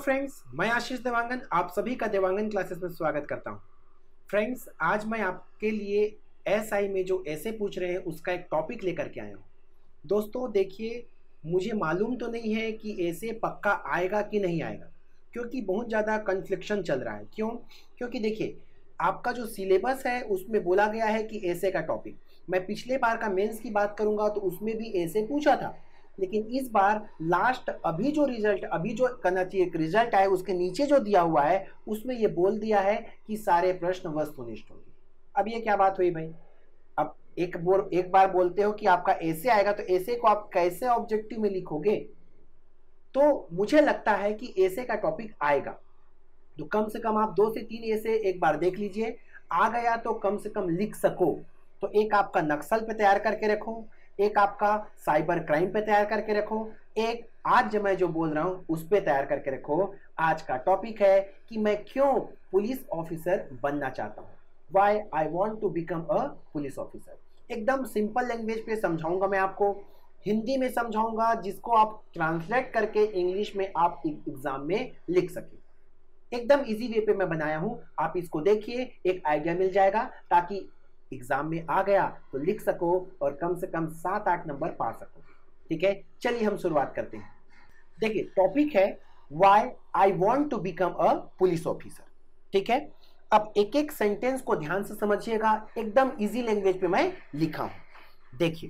Friends, मैं आशीष देवांगन आप सभी का देवांगन क्लासेस में स्वागत करता हूं। फ्रेंड्स, आज मैं आपके लिए एसआई में जो ऐसे पूछ रहे हैं उसका एक टॉपिक लेकर के आया हूं। दोस्तों देखिए, मुझे मालूम तो नहीं है कि ऐसे पक्का आएगा कि नहीं आएगा, क्योंकि बहुत ज़्यादा कन्फ्लिक्शन चल रहा है। क्यों? क्योंकि देखिए, आपका जो सिलेबस है उसमें बोला गया है कि ऐसे का टॉपिक, मैं पिछले बार का मेंस की बात करूंगा तो उसमें भी ऐसे पूछा था, लेकिन इस बार लास्ट अभी जो करना चाहिए रिजल्ट आए उसके नीचे जो दिया हुआ है उसमें ये बोल दिया है कि सारे प्रश्न वस्तुनिष्ठ होंगे। अब ये क्या बात हुई भाई? अब एक बार बोलते हो कि आपका ऐसे आएगा, तो ऐसे को आप कैसे ऑब्जेक्टिव में लिखोगे? तो मुझे लगता है कि ऐसे का टॉपिक आएगा, तो कम से कम आप 2 से 3 ऐसे एक बार देख लीजिए। आ गया तो कम से कम लिख सको। तो एक आपका नक्सल पे तैयार करके रखो, एक आपका साइबर क्राइम पे तैयार करके रखो, एक आज जो मैं जो बोल रहा हूं उस पे तैयार करके रखो। आज का टॉपिक है कि मैं क्यों पुलिस ऑफिसर बनना चाहता हूं, why I want to become a police officer. एकदम सिंपल लैंग्वेज पे समझाऊंगा मैं आपको, हिंदी में समझाऊंगा जिसको आप ट्रांसलेट करके इंग्लिश में आप एग्जाम में लिख सके। एकदम इजी वे पे मैं बनाया हूं, आप इसको देखिए, एक आइडिया मिल जाएगा ताकि एग्जाम में आ गया तो लिख सको और कम से कम 7-8 नंबर पा सको। ठीक है, चलिए हम शुरुआत करते हैं। देखिए, टॉपिक है why I want to become a police officer. ठीक है, अब एक एक सेंटेंस को ध्यान से समझिएगा, एकदम इजी लैंग्वेज पे मैं लिखा हूं। देखिए,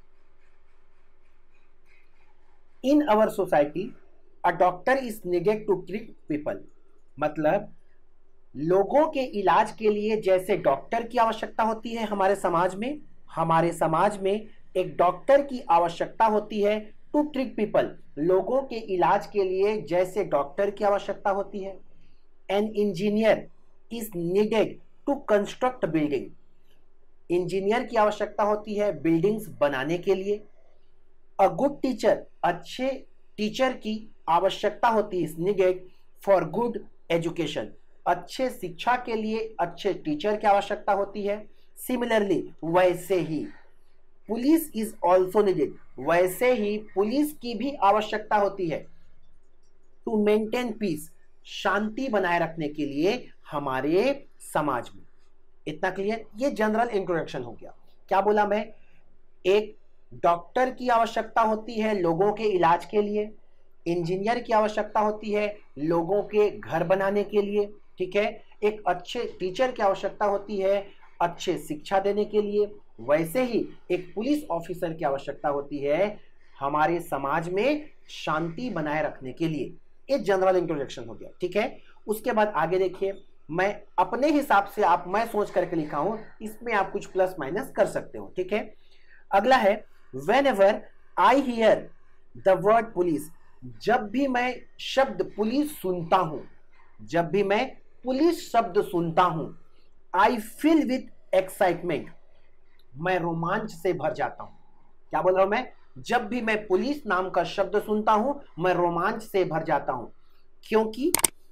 in our society a doctor is needed to treat people. मतलब लोगों के इलाज के लिए जैसे डॉक्टर की आवश्यकता होती है हमारे समाज में एक डॉक्टर की आवश्यकता होती है टू ट्रीट पीपल। लोगों के इलाज के लिए जैसे डॉक्टर की आवश्यकता होती है। An engineer is needed to construct building. Engineer की आवश्यकता होती है बिल्डिंग्स बनाने के लिए। अ गुड टीचर, अच्छे टीचर की आवश्यकता होती है नीडेड फॉर गुड एजुकेशन। अच्छे शिक्षा के लिए अच्छे टीचर की आवश्यकता होती है। सिमिलरली, वैसे ही पुलिस इज ऑल्सो नीडेड। वैसे ही पुलिस की भी आवश्यकता होती है टू मेंटेन पीस, शांति बनाए रखने के लिए हमारे समाज में। इतना क्लियर? ये जनरल इंट्रोडक्शन हो गया। क्या बोला मैं? एक डॉक्टर की आवश्यकता होती है लोगों के इलाज के लिए, इंजीनियर की आवश्यकता होती है लोगों के घर बनाने के लिए। ठीक है, एक अच्छे टीचर की आवश्यकता होती है अच्छे शिक्षा देने के लिए। वैसे ही एक पुलिस ऑफिसर की आवश्यकता होती है हमारे समाज में शांति बनाए रखने के लिए। ये जनरल इंट्रोडक्शन हो गया। ठीक है, उसके बाद आगे देखिए, मैं अपने हिसाब से मैं सोच करके लिखा हूं, इसमें आप कुछ प्लस माइनस कर सकते हो। ठीक है, अगला है whenever I hear the word police. जब भी मैं शब्द पुलिस सुनता हूं, जब भी मैं पुलिस शब्द सुनता हूं, आई फील विथ एक्साइटमेंट। मैं रोमांच से भर जाता हूं। क्या बोल रहा हूं मैं? जब भी मैं पुलिस नाम का शब्द सुनता हूं मैं रोमांच से भर जाता हूं, क्योंकि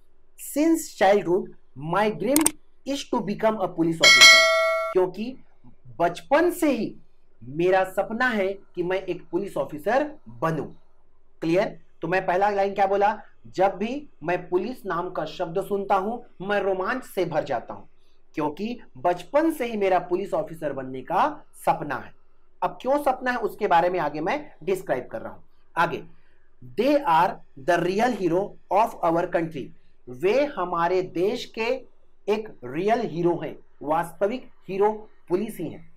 since childhood my dream is to become a police officer. क्योंकि बचपन से ही मेरा सपना है कि मैं एक पुलिस ऑफिसर बनूं। क्लियर? तो मैं पहला लाइन क्या बोला? जब भी मैं पुलिस नाम का शब्द सुनता हूं मैं रोमांच से भर जाता हूं, क्योंकि बचपन से ही मेरा पुलिस ऑफिसर बनने का सपना है। अब क्यों सपना है उसके बारे में आगे मैं डिस्क्राइब कर रहा हूं। आगे, they are the real hero of our country. वे हमारे देश के एक रियल हीरो हैं, वास्तविक हीरो पुलिस ही हैं।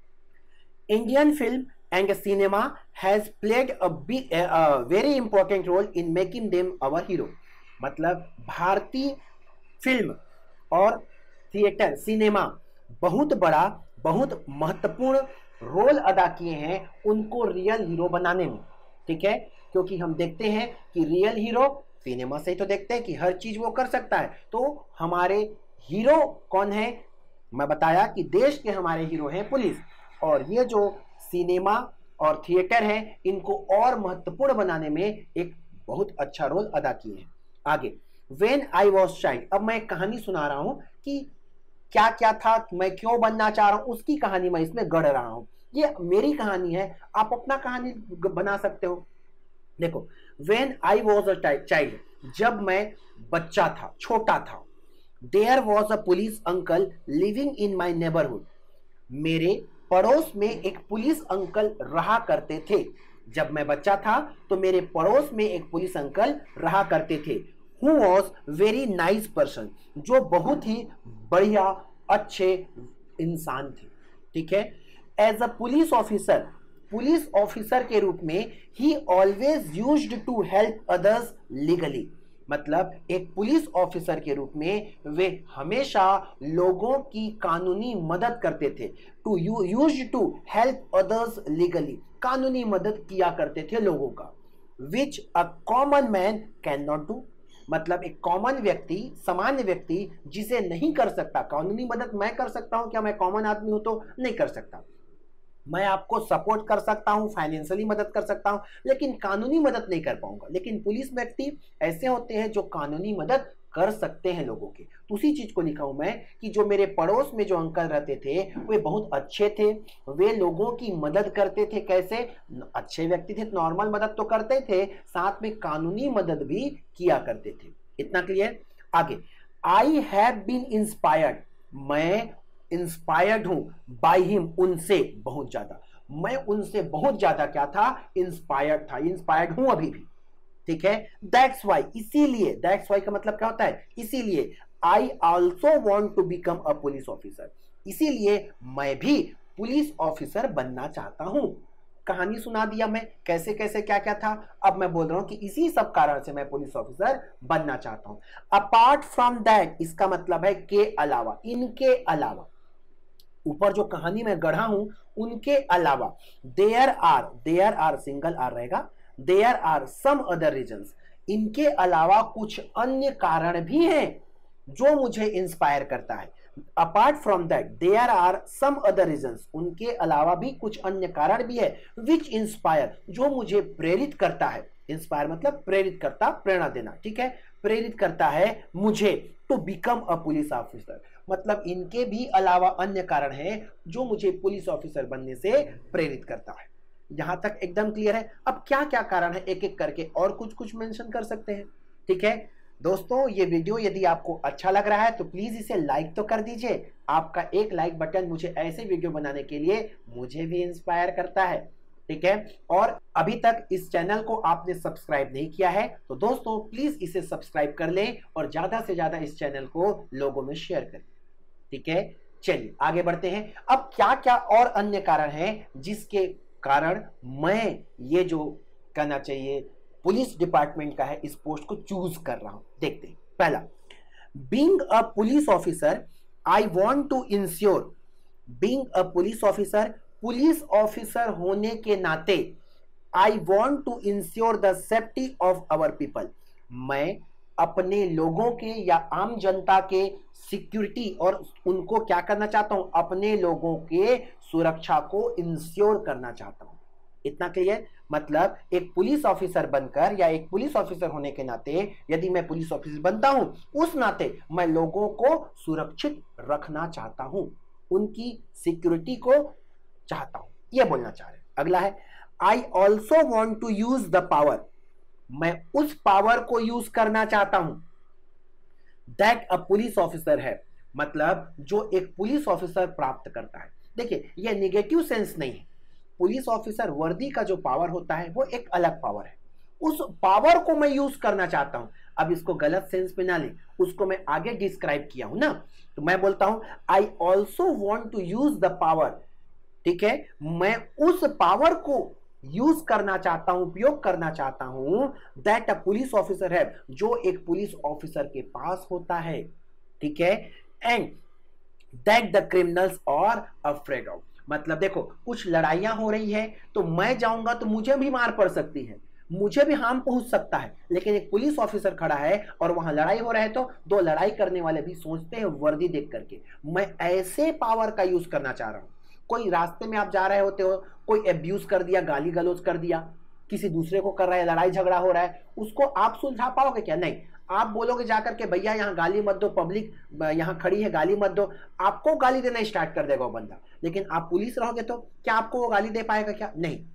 Indian film and cinema has played a very important role in making them our hero। मतलब भारतीय फिल्म और थिएटर सिनेमा बहुत बड़ा, बहुत महत्वपूर्ण रोल अदा किए हैं उनको रियल हीरो बनाने में। ठीक है, क्योंकि हम देखते हैं कि रियल हीरो सिनेमा से ही तो देखते हैं कि हर चीज वो कर सकता है। तो हमारे हीरो कौन है? मैं बताया कि देश के हमारे हीरो हैं पुलिस, और ये जो सिनेमा और थिएटर है इनको और महत्वपूर्ण बनाने में एक बहुत अच्छा रोल अदा किए हैं। आगे, व्हेन आई वॉज चाइल्ड। अब मैं एक कहानी सुना रहा हूं कि क्या क्या था, मैं क्यों बनना चाह रहा हूं, उसकी कहानी मैं इसमें गढ़ रहा हूं। ये मेरी कहानी है, आप अपना कहानी बना सकते हो। देखो, when I was a child, जब मैं बच्चा था, छोटा था, there was a police uncle living in my neighbourhood. मेरे पड़ोस में एक पुलिस अंकल रहा करते थे। जब मैं बच्चा था तो मेरे पड़ोस में एक पुलिस अंकल रहा करते थे। Who was very nice person, जो बहुत ही बढ़िया अच्छे इंसान थे। ठीक है। एज अ पुलिस ऑफिसर के रूप में ही always used to help others legally. मतलब एक पुलिस ऑफिसर के रूप में वे हमेशा लोगों की कानूनी मदद करते थे। To used to help others legally, कानूनी मदद किया करते थे लोगों का। Which a common man can not do, मतलब एक कॉमन व्यक्ति, सामान्य व्यक्ति जिसे नहीं कर सकता। कानूनी मदद मैं कर सकता हूं, क्या मैं कॉमन आदमी हूं तो नहीं कर सकता। मैं आपको सपोर्ट कर सकता हूं, फाइनेंशियली मदद कर सकता हूं, लेकिन कानूनी मदद नहीं कर पाऊंगा। लेकिन पुलिस व्यक्ति ऐसे होते हैं जो कानूनी मदद कर सकते हैं लोगों के। तो उसी चीज को लिखा हूं मैं कि जो मेरे पड़ोस में जो अंकल रहते थे वे बहुत अच्छे थे, वे लोगों की मदद करते थे। कैसे? अच्छे व्यक्ति थे, नॉर्मल मदद तो करते थे, साथ में कानूनी मदद भी किया करते थे। इतना क्लियर? आगे, आई हैव बीन इंस्पायर्ड, मैं इंस्पायर्ड हूं बाय हिम, उनसे बहुत ज्यादा। मैं उनसे बहुत ज्यादा क्या था? इंस्पायर्ड था, इंस्पायर्ड हूं अभी भी। ठीक है। दैट्स वाई, इसीलिए, दैट्स वाई का मतलब क्या होता है? इसीलिए। I also want to become a police officer, इसीलिए मैं भी पुलिस ऑफिसर बनना चाहता हूं। कहानी सुना दिया मैं, कैसे कैसे क्या क्या था। अब मैं बोल रहा हूं कि इसी सब कारण से मैं पुलिस ऑफिसर बनना चाहता हूं। अपार्ट फ्रॉम दैट, इसका मतलब है के अलावा, इनके अलावा, ऊपर जो कहानी में गढ़ा हूं उनके अलावा। देयर आर सिंगल आर रहेगा, there are some other reasons, इनके अलावा कुछ अन्य कारण भी हैं जो मुझे इंस्पायर करता है। Apart from that there are some other reasons, उनके अलावा भी कुछ अन्य कारण भी है। विच इंस्पायर, जो मुझे प्रेरित करता है। इंस्पायर मतलब प्रेरित करता, प्रेरणा देना। ठीक है। प्रेरित करता है मुझे to become a police officer, मतलब इनके भी अलावा अन्य कारण हैं जो मुझे पुलिस ऑफिसर बनने से प्रेरित करता है। यहां तक एकदम क्लियर है? अब क्या क्या कारण है एक एक करके और कुछ कुछ मेंशन कर सकते हैं। ठीक है दोस्तों, ये वीडियो यदि आपको अच्छा लग रहा है तो प्लीज इसे लाइक तो कर दीजिए। आपका एक लाइक बटन मुझे ऐसे वीडियो बनाने के लिए मुझे भी इंस्पायर करता है। ठीक है। और अभी तक इस चैनल को आपने सब्सक्राइब नहीं किया है तो दोस्तों प्लीज इसे सब्सक्राइब कर लें और ज्यादा से ज्यादा इस चैनल को लोगों में शेयर करें। ठीक है। चलिए आगे बढ़ते हैं। अब क्या क्या और अन्य कारण हैं जिसके कारण मैं ये जो कहना चाहिए पुलिस डिपार्टमेंट का है इस पोस्ट को चूज कर रहा हूं। देखते हैं। पहला, being a police officer I want to ensure, being a police officer, police officer होने के नाते I want to ensure the safety of our people, मैं अपने लोगों के या आम जनता के सिक्योरिटी और उनको क्या करना चाहता हूं? अपने लोगों के सुरक्षा को इंश्योर करना चाहता हूं। इतना क्लियर? मतलब एक पुलिस ऑफिसर बनकर या एक पुलिस ऑफिसर होने के नाते यदि मैं पुलिस ऑफिसर बनता हूं उस नाते मैं लोगों को सुरक्षित रखना चाहता हूं, उनकी सिक्योरिटी को चाहता हूं, यह बोलना चाह रहे हैं। अगला है, I also want to use the power, मैं उस पावर को यूज करना चाहता हूं दैट अ पुलिस ऑफिसर है, मतलब जो एक पुलिस ऑफिसर प्राप्त करता है। देखिए यह निगेटिव सेंस नहीं है। पुलिस ऑफिसर वर्दी का जो पावर होता है वो एक अलग पावर है, उस पावर को मैं यूज करना चाहता हूं। अब इसको गलत सेंस में ना ले, उसको मैं आगे डिस्क्राइब किया हूं ना, तो मैं बोलता हूं I also want to use the power. ठीक है। मैं उस पावर को यूज करना चाहता हूं, उपयोग करना चाहता हूं दैट अ पुलिस ऑफिसर है, जो एक पुलिस ऑफिसर के पास होता है। ठीक है। And that the criminals are afraid of, मतलब देखो कुछ लड़ाइयां हो रही है तो मैं जाऊंगा तो मुझे भी मार पड़ सकती है, मुझे भी हार्म पहुंच सकता है, लेकिन एक पुलिस ऑफिसर खड़ा है और वहां लड़ाई हो रहा है तो दो लड़ाई करने वाले भी सोचते हैं वर्दी देख करके। मैं ऐसे पावर का यूज करना चाह रहा हूं। कोई रास्ते में आप जा रहे होते हो, कोई एब्यूज कर दिया, गाली गलौज कर दिया, किसी दूसरे को कर रहा है, लड़ाई झगड़ा हो रहा है, उसको आप सुलझा पाओगे क्या? नहीं। आप बोलोगे जाकर के भैया यहाँ गाली मत दो, पब्लिक यहाँ खड़ी है गाली मत दो, आपको गाली देना स्टार्ट कर देगा वो बंदा। लेकिन आप पुलिस रहोगे तो क्या आपको वो गाली दे पाएगा? क्या नहीं।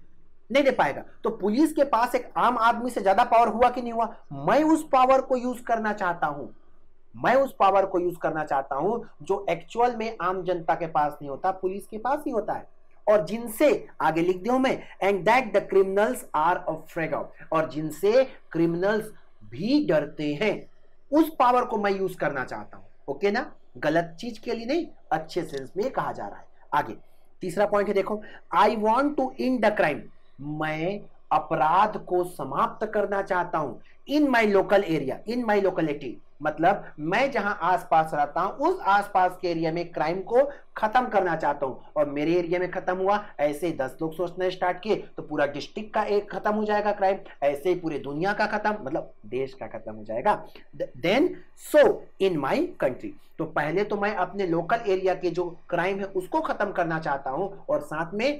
नहीं दे पाएगा। तो पुलिस के पास एक आम आदमी से ज्यादा पावर हुआ कि नहीं हुआ? मैं उस पावर को यूज करना चाहता हूं, मैं उस पावर को यूज करना चाहता हूं जो एक्चुअल में आम जनता के पास नहीं होता, पुलिस के पास ही होता है। और जिनसे आगे लिख दिया मैं, and that the criminals are afraid of, और जिनसे क्रिमिनल्स भी डरते हैं, उस पावर को मैं यूज करना चाहता हूं। ओके ना, गलत चीज के लिए नहीं, अच्छे सेंस में कहा जा रहा है। आगे तीसरा पॉइंट है, देखो, I want to end the crime, मैं अपराध को समाप्त करना चाहता हूं। In my local area, in my locality, मतलब मैं जहां आसपास रहता हूं उस आसपास के एरिया में क्राइम को खत्म करना चाहता हूं। और मेरे एरिया में खत्म हुआ, ऐसे 10 लोग सोचने स्टार्ट किए तो पूरा डिस्ट्रिक्ट का एक खत्म हो जाएगा क्राइम, ऐसे ही पूरे दुनिया का खत्म, मतलब देश का खत्म हो जाएगा। Then so in my country, तो पहले तो मैं अपने लोकल एरिया के जो क्राइम है उसको खत्म करना चाहता हूं, और साथ में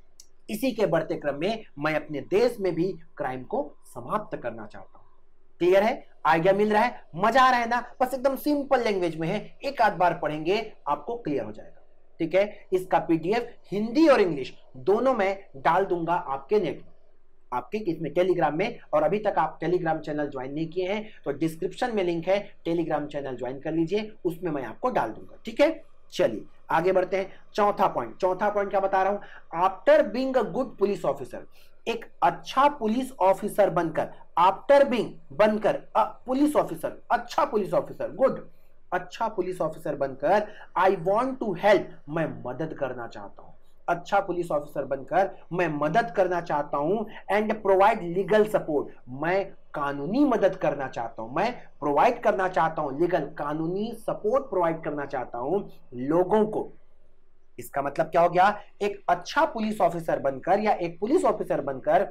इसी के बढ़ते क्रम में मैं अपने देश में भी क्राइम को समाप्त करना चाहता हूं। क्लियर है? आइडिया मिल रहा है? मजा आ रहा है ना? बस एकदम सिंपल लैंग्वेज में है, एक आध बार पढ़ेंगे आपको क्लियर हो जाएगा। ठीक है, इसका पीडीएफ हिंदी और इंग्लिश दोनों में डाल दूंगा आपके नेट में, आपके इसमें टेलीग्राम में। और अभी तक आप टेलीग्राम चैनल ज्वाइन नहीं किए हैं तो डिस्क्रिप्शन में लिंक है, टेलीग्राम चैनल ज्वाइन कर लीजिए, उसमें मैं आपको डाल दूंगा। ठीक है, चलिए आगे बढ़ते हैं। चौथा पॉइंट क्या बता रहा हूं? After being a good police officer, एक अच्छा पुलिस ऑफिसर बनकर, आफ्टर बीइंग बनकर पुलिस ऑफिसर, अच्छा पुलिस ऑफिसर, गुड अच्छा पुलिस ऑफिसर बनकर, आई वांट टू हेल्प, मैं मदद करना चाहता हूं। अच्छा पुलिस ऑफिसर बनकर मैं मदद करना चाहता हूं, एंड प्रोवाइड लीगल सपोर्ट, मैं कानूनी मदद करना चाहता हूं, मैं प्रोवाइड करना चाहता हूं लीगल, कानूनी सपोर्ट प्रोवाइड करना चाहता हूं लोगों को। इसका मतलब क्या हो गया? एक अच्छा पुलिस ऑफिसर बनकर या एक पुलिस ऑफिसर बनकर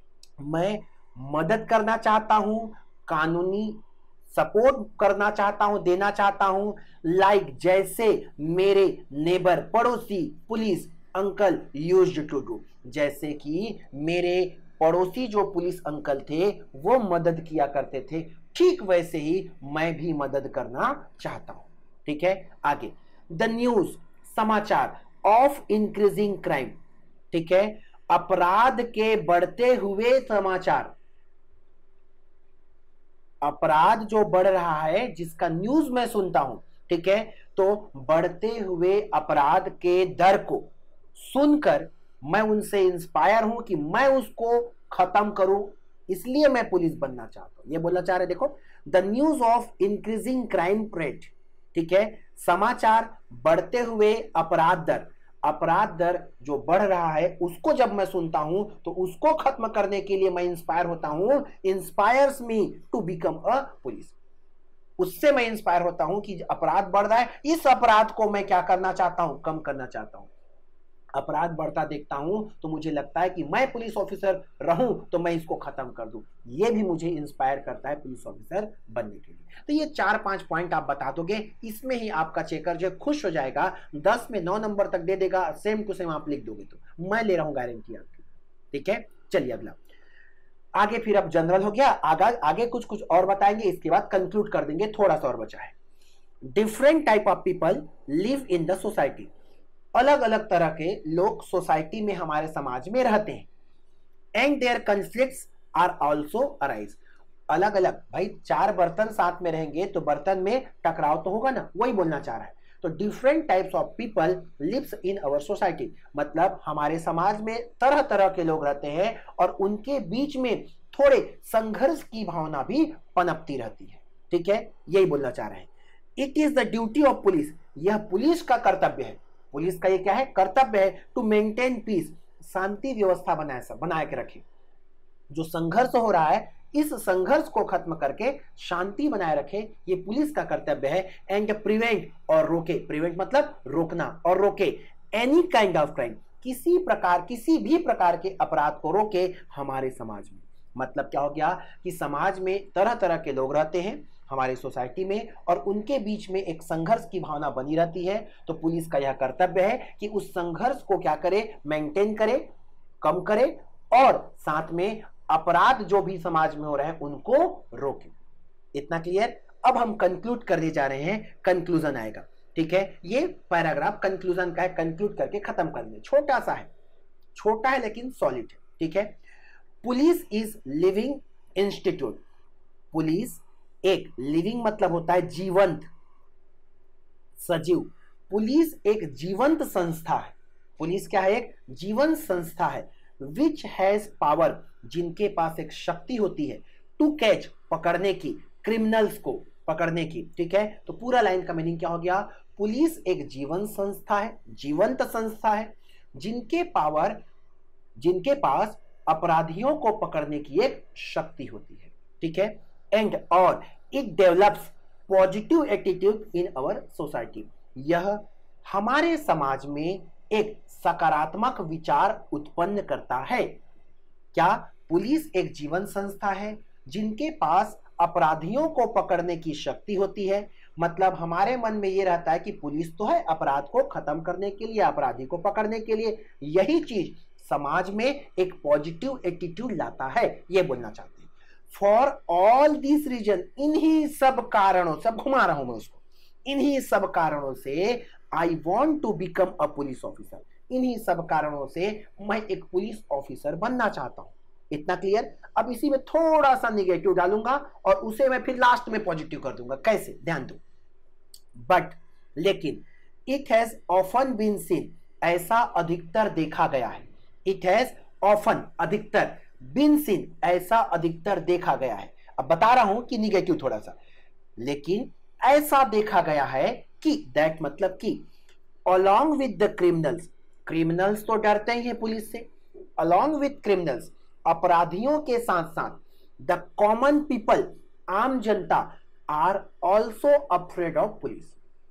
मैं मदद करना चाहता हूं, कानूनी सपोर्ट करना चाहता हूं, देना चाहता हूं, लाइक जैसे मेरे नेबर, पड़ोसी police uncle used to do, जैसे कि मेरे पड़ोसी जो पुलिस अंकल थे वो मदद किया करते थे, ठीक वैसे ही मैं भी मदद करना चाहता हूं। ठीक है, आगे, द न्यूज, समाचार, ऑफ इंक्रीजिंग क्राइम, ठीक है, अपराध के बढ़ते हुए समाचार, अपराध जो बढ़ रहा है जिसका न्यूज मैं सुनता हूं, ठीक है, तो बढ़ते हुए अपराध के दर को सुनकर मैं उनसे इंस्पायर हूं कि मैं उसको खत्म करूं, इसलिए मैं पुलिस बनना चाहता हूं। ये बोलना चाह रहे, देखो, the news of increasing crime rate, ठीक है, समाचार बढ़ते हुए अपराध दर, अपराध दर जो बढ़ रहा है उसको जब मैं सुनता हूं तो उसको खत्म करने के लिए मैं इंस्पायर होता हूं, inspires me to become a police, उससे मैं इंस्पायर होता हूं कि अपराध बढ़ रहा है, इस अपराध को मैं क्या करना चाहता हूं? कम करना चाहता हूं। अपराध बढ़ता देखता हूं तो मुझे लगता है कि मैं पुलिस ऑफिसर रहूं तो मैं इसको खत्म कर दूं, ये भी मुझे इंस्पायर करता है पुलिस ऑफिसर बनने के लिए। तो ये 4-5 पॉइंट आप बता दोगे, इसमें ही आपका चेकर जो खुश हो जाएगा, 10 में 9 नंबर तक दे देगा, सेम टू सेम आप लिख दोगे तो मैं ले रहा हूं गारंटी आपकी। ठीक है, चलिए अगला, आगे फिर अब जनरल हो गया, आगे कुछ कुछ और बताएंगे, इसके बाद कंक्लूड कर देंगे, थोड़ा सा और बचा है। Different type of people live in the society, अलग अलग तरह के लोग सोसाइटी में, हमारे समाज में रहते हैं, and there conflicts are also arise, अलग अलग, भाई 4 बर्तन साथ में रहेंगे तो बर्तन में टकराव तो होगा ना, वही बोलना चाह रहा है। तो different types of people lives in our society, मतलब हमारे समाज में तरह तरह के लोग रहते हैं और उनके बीच में थोड़े संघर्ष की भावना भी पनपती रहती है। ठीक है, यही बोलना चाह रहे हैं। It is the duty of police, यह पुलिस का कर्तव्य है, पुलिस का ये क्या है? कर्तव्य है, टू मेंटेन पीस, शांति व्यवस्था बनाए के रखे, जो संघर्ष हो रहा है इस संघर्ष को खत्म करके शांति बनाए रखे, ये पुलिस का कर्तव्य है। एंड प्रिवेंट, और रोके, प्रिवेंट मतलब रोकना और रोके, एनी काइंड ऑफ क्राइम, किसी भी प्रकार के अपराध को रोके हमारे समाज में। मतलब क्या हो गया कि समाज में तरह तरह के लोग रहते हैं हमारे सोसाइटी में और उनके बीच में एक संघर्ष की भावना बनी रहती है, तो पुलिस का यह कर्तव्य है कि उस संघर्ष को क्या करे? मेंटेन करे, कम करे, और साथ में अपराध जो भी समाज में हो रहे हैं उनको रोके। इतना क्लियर? अब हम कंक्लूड करने जा रहे हैं, कंक्लूजन आएगा। ठीक है, ये पैराग्राफ कंक्लूजन का है, कंक्लूड करके खत्म कर दें। छोटा सा है, छोटा है लेकिन सॉलिड है। ठीक है। Police is living institute. Police एक लिविंग मतलब होता है जीवंत, सजीव। पुलिस एक जीवंत संस्था है। पुलिस क्या है? एक जीवंत संस्था है। विच हैज पावर, जिनके पास एक शक्ति होती है, टू कैच, पकड़ने की, क्रिमिनल्स को पकड़ने की, ठीक है। तो पूरा लाइन का मीनिंग क्या हो गया? पुलिस एक जीवंत संस्था है, जीवंत संस्था है, जिनके पास अपराधियों को पकड़ने की एक शक्ति होती है, ठीक है। एंड और it develops positive attitude in our society, यह हमारे समाज में एक सकारात्मक विचार उत्पन्न करता है। क्या? पुलिस एक जीवन संस्था है जिनके पास अपराधियों को पकड़ने की शक्ति होती है। मतलब हमारे मन में यह रहता है कि पुलिस तो है अपराध को खत्म करने के लिए, अपराधी को पकड़ने के लिए। यही चीज समाज में एक पॉजिटिव एटीट्यूड लाता है, यह बोलना चाहते हैं। फॉर ऑल दिस रीजन, इन्हीं सब कारणों, सब घुमा रहा हूं मैं उसको, इन्हीं सब कारणों से I want to become a police officer, इन्हीं सब कारणों से मैं एक पुलिस ऑफिसर बनना चाहता हूं। इतना क्लियर? अब इसी में थोड़ा सा निगेटिव डालूंगा और उसे मैं फिर लास्ट में पॉजिटिव कर दूंगा। कैसे? ध्यान दो। बट, लेकिन, it has often been seen, ऐसा अधिकतर देखा गया है। इट हैज ऑफन, अधिकतर, बीन सीन, ऐसा अधिकतर देखा गया है। अब बता रहा हूं कि निगेटिव थोड़ा सा, लेकिन ऐसा देखा गया है कि, दैट मतलब कि, along with the criminals, criminals तो डरते ही हैं पुलिस से, along with criminals, अपराधियों के साथ साथ, the common people, आम जनता, are also afraid of police,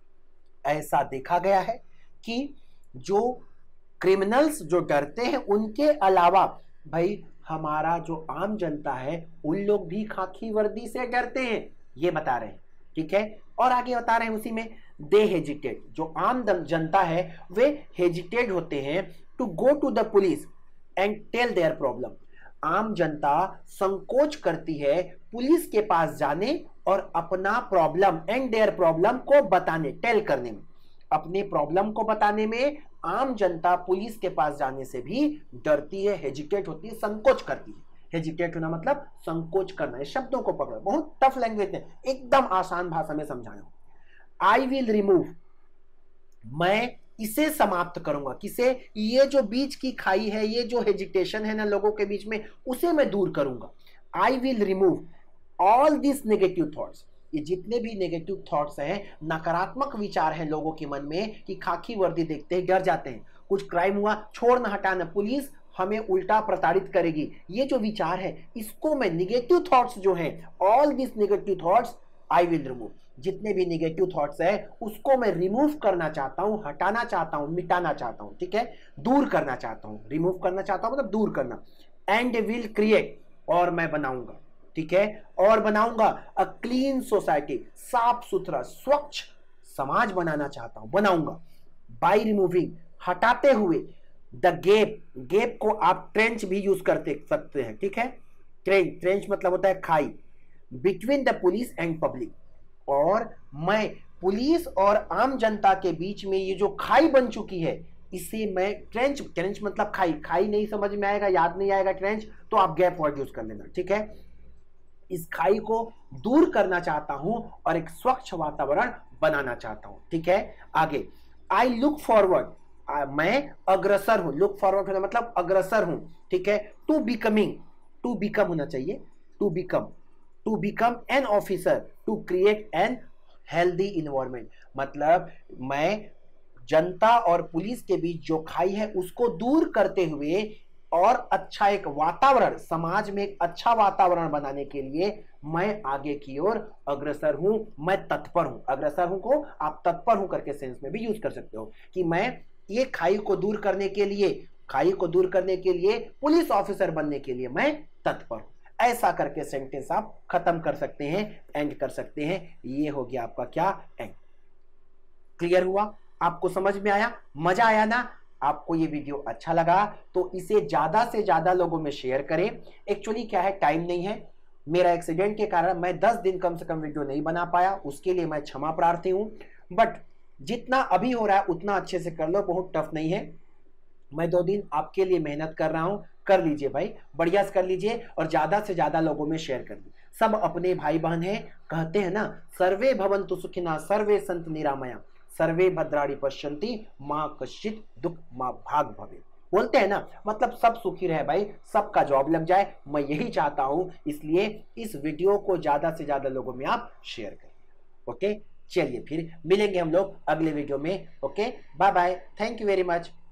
ऐसा देखा गया है कि जो क्रिमिनल्स जो डरते हैं उनके अलावा भाई हमारा जो आम जनता है उन लोग भी खाकी वर्दी से डरते हैं, ये बता रहे हैं, ठीक है। और आगे बता रहे हैं उसी में, दे हेजिटेट, जो आम जनता है वे हेजिटेट होते हैं to go to the police and tell their problem, आम जनता संकोच करती है पुलिस के पास जाने और अपना प्रॉब्लम एंड देयर प्रॉब्लम को बताने, टेल करने में, अपने प्रॉब्लम को बताने में आम जनता पुलिस के पास जाने से भी डरती है, हेजिटेट होती है, संकोच करती है। हेजिटेट होना मतलब संकोच करना है। शब्दों को पकड़ो, बहुत टफ लैंग्वेज है, एकदम आसान भाषा में समझाया। आई विल रिमूव, मैं इसे समाप्त करूंगा। किसे? ये जो बीच की खाई है, ये जो हेजिटेशन है ना लोगों के बीच में, उसे मैं दूर करूंगा। I will remove all this negative thoughts, ये जितने भी नेगेटिव थॉट्स हैं, नकारात्मक विचार हैं लोगों के मन में कि खाकी वर्दी देखते ही डर जाते हैं, कुछ क्राइम हुआ छोड़ना हटाना, पुलिस हमें उल्टा प्रताड़ित करेगी, ये जो विचार है इसको मैं, निगेटिव थॉट्स जो हैं, all this negative thoughts I will remove, जितने भी नेगेटिव थॉट्स है उसको मैं रिमूव करना चाहता हूं, हटाना चाहता हूं, मिटाना चाहता हूं, ठीक है, दूर करना चाहता हूं। रिमूव करना चाहता हूं मतलब दूर करना। एंड विल क्रिएट, और मैं बनाऊंगा, ठीक है, और बनाऊंगा अ क्लीन सोसाइटी, साफ सुथरा स्वच्छ समाज बनाना चाहता हूं, बनाऊंगा। बाय रिमूविंग, हटाते हुए, द गैप, गैप को आप ट्रेंच भी यूज करते सकते हैं, ठीक है। ट्रेंच, ट्रेंच मतलब होता है खाई, between the police and public, और मैं पुलिस और आम जनता के बीच में ये जो खाई बन चुकी है इसे मैं, ट्रेंच, ट्रेंच मतलब खाई, खाई नहीं समझ में आएगा, याद नहीं आएगा ट्रेंच, तो आप गैप वर्ड यूज कर लेना, ठीक है। इस खाई को दूर करना चाहता हूं और एक स्वच्छ वातावरण बनाना चाहता हूं, ठीक है। आगे, आई लुक फॉरवर्ड, मैं अग्रसर हूं, लुक फॉरवर्ड होना मतलब अग्रसर हूं, ठीक है। टू बिकमिंग, टू बिकम होना चाहिए, to become an officer to create an healthy environment, मतलब मैं जनता और पुलिस के बीच जो खाई है उसको दूर करते हुए और अच्छा एक वातावरण, समाज में एक अच्छा वातावरण बनाने के लिए मैं आगे की ओर अग्रसर हूं, मैं तत्पर हूं। अग्रसर हूं को आप तत्पर हूं करके सेंस में भी यूज कर सकते हो कि मैं ये खाई को दूर करने के लिए, खाई को दूर करने के लिए, पुलिस ऑफिसर बनने के लिए मैं तत्पर हूं। ऐसा करके सेंटेंस आप खत्म कर सकते हैं, एंड कर सकते हैं। ये हो गया आपका क्या? एंड। क्लियर हुआ? आपको समझ में आया? मजा आया ना? आपको ये वीडियो अच्छा लगा तो इसे ज्यादा से ज्यादा लोगों में शेयर करें। एक्चुअली क्या है, टाइम नहीं है, मेरा एक्सीडेंट के कारण मैं 10 दिन कम से कम वीडियो नहीं बना पाया, उसके लिए मैं क्षमा प्रार्थी हूं। बट जितना अभी हो रहा है उतना अच्छे से कर लो, बहुत टफ नहीं है। मैं 2 दिन आपके लिए मेहनत कर रहा हूं, कर लीजिए भाई, बढ़िया से कर लीजिए और ज्यादा से ज्यादा लोगों में शेयर कर लीजिए। सब अपने भाई बहन हैं, कहते हैं ना, सर्वे भवन्तु सुखिनः सर्वे सन्तु निरामया सर्वे भद्राणि पश्यन्ति मां कश्चित दुख मां भाग भवेत्। बोलते हैं ना, मतलब सब सुखी रहे भाई, सबका जॉब लग जाए, मैं यही चाहता हूं। इसलिए इस वीडियो को ज्यादा से ज्यादा लोगों में आप शेयर करिए। ओके, चलिए फिर मिलेंगे हम लोग अगले वीडियो में। Okay, bye bye, thank you very much.